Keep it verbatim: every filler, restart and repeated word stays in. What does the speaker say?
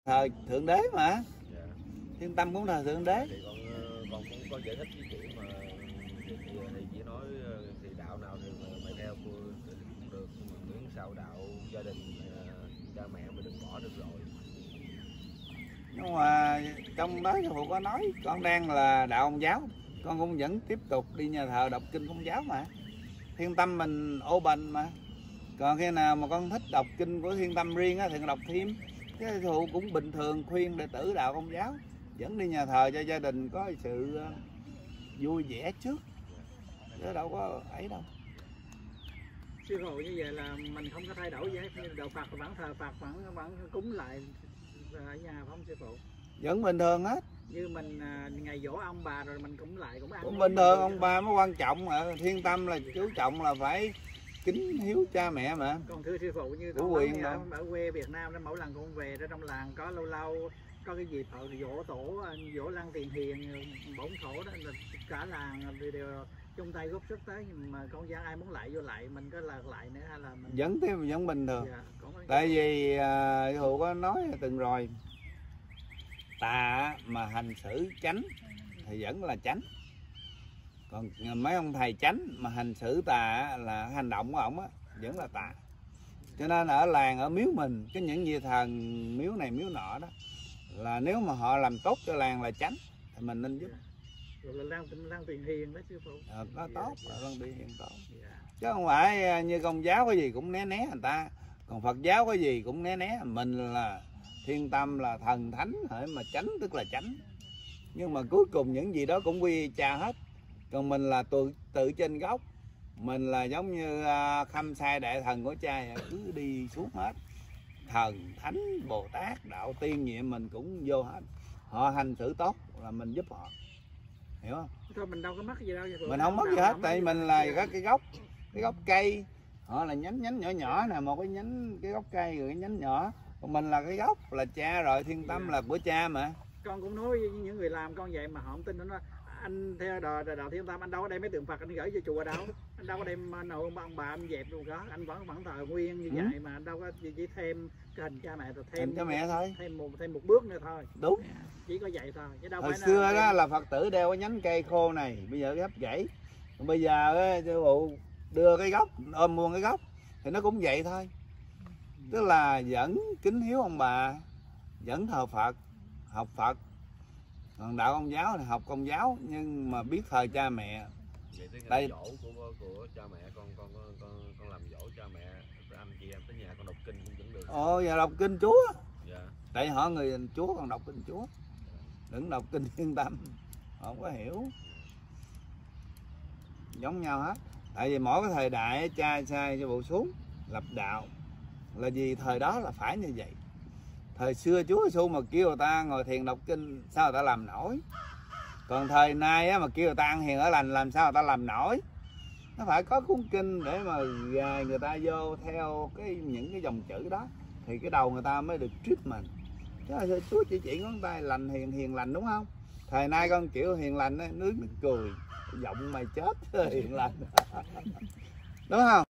Thờ Thượng Đế mà. Dạ. Thiên Tâm cũng thờ Thượng Đế. Thì con con cũng có giải thích với chị mà thì, thì chỉ nói thì đạo nào thì mày theo cũng được, miễn sao đạo gia đình cha mẹ mày đừng bỏ được rồi. Nhưng mà trong đó sư phụ có nói con đang là đạo Công giáo, con cũng vẫn tiếp tục đi nhà thờ đọc kinh Công giáo mà. Thiên Tâm mình open mà. Còn khi nào mà con thích đọc kinh của Thiên Tâm riêng á thì con đọc thêm. Cái sư phụ cũng bình thường khuyên đệ tử đạo Công giáo vẫn đi nhà thờ cho gia đình có sự vui vẻ trước, chứ đâu có ấy đâu. Sư phụ như vậy là mình không có thay đổi gì hết, đạo Phật vẫn thờ Phật, vẫn vẫn cúng lại ở nhà phải không sư phụ? Vẫn bình thường hết. Như mình ngày giỗ ông bà rồi mình cũng lại cũng ăn Cũng bình thường, ông bà mới quan trọng. Ở Thiên Tâm là chú trọng là phải kính hiếu cha mẹ mà. Còn thưa sư phụ, như con quyền ở, ở quê Việt Nam đó, mỗi lần con về ra trong làng có lâu lâu có cái dịp họ dỗ tổ, dỗ lăng tiền hiền bổn thổ đó là cả làng đều chung tay góp sức tới, mà con dân ai muốn lại vô lại mình có là lại nữa hay là mình vẫn tiếp vẫn bình thường. Dạ, tại vì sư uh, phụ có nói từng rồi, tà mà hành xử chánh thì vẫn là chánh, còn mấy ông thầy chánh mà hành xử tà là hành động của ổng á vẫn là tà. Cho nên ở làng, ở miếu mình, cái những vị thần miếu này miếu nọ đó là nếu mà họ làm tốt cho làng là chánh thì mình nên giúp. Rồi là lăng lăng tiền hiền đó sư phụ. À, có tốt, dạ, lăng tiền hiền tốt. Dạ. Chứ không phải như Công giáo cái gì cũng né né người ta, còn Phật giáo cái gì cũng né né. Mình là Thiên Tâm là thần thánh hỡi mà chánh tức là chánh, nhưng mà cuối cùng những gì đó cũng quy cha hết. Còn mình là tự tự trên gốc, mình là giống như uh, Khâm Sai đại thần của cha, cứ đi xuống hết. Thần thánh Bồ Tát đạo tiên nhiệm mình cũng vô hết. Họ hành xử tốt là mình giúp họ, hiểu không? Thôi mình đâu có mất gì đâu. Mình không mất gì hết, tại mình là các cái gốc, cái gốc cây. Họ là nhánh nhánh nhỏ nhỏ nè, một cái nhánh cái gốc cây rồi cái nhánh nhỏ. Còn mình là cái gốc là cha rồi, Thiên Tâm là của cha mà. Con cũng nói với những người làm con vậy mà họ không tin. Nó anh theo đạo, đạo Thiên Tâm, anh đâu có đem mấy tượng Phật anh gửi cho chùa đâu, anh đâu có đem nội ông bà anh dẹp luôn đó, anh vẫn vẫn thờ nguyên như ừ. vậy mà anh đâu có chỉ, chỉ thêm cái hình cha mẹ rồi thêm cha mẹ thôi, thêm một thêm một bước nữa thôi. Đúng, chỉ có vậy thôi chứ đâu hồi phải xưa là... đó là Phật tử đeo cái nhánh cây khô này, bây giờ cái gốc gãy, bây giờ sư phụ đưa cái gốc ôm luôn cái gốc thì nó cũng vậy thôi. Tức là vẫn kính hiếu ông bà, vẫn thờ Phật, học Phật. Còn đạo Công giáo thì học Công giáo nhưng mà biết thờ cha mẹ. Vậy cái đây dỗ của của cha mẹ con con con con, con làm dỗ cha mẹ, anh chị em tới nhà con đọc kinh cũng vẫn được. Ồ, giờ đọc kinh Chúa. Dạ. Tại họ người Chúa còn đọc kinh Chúa, đừng đọc kinh Thiên Tâm, họ không có hiểu. Giống nhau hết. Tại vì mỗi cái thời đại cha sai cho bộ xuống lập đạo là vì thời đó là phải như vậy. Thời xưa Chúa Giêsu mà kêu người ta ngồi thiền đọc kinh sao người ta làm nổi. Còn thời nay á, mà kêu người ta ăn hiền ở lành làm sao người ta làm nổi. Nó phải có cuốn kinh để mà gài người ta vô theo cái những cái dòng chữ đó thì cái đầu người ta mới được treatment. Chứ là Chúa chỉ chỉ ngón tay lành hiền hiền lành đúng không? Thời nay con kiểu hiền lành ấy, nước nó cười, giọng mày chết hiền lành. Đúng không?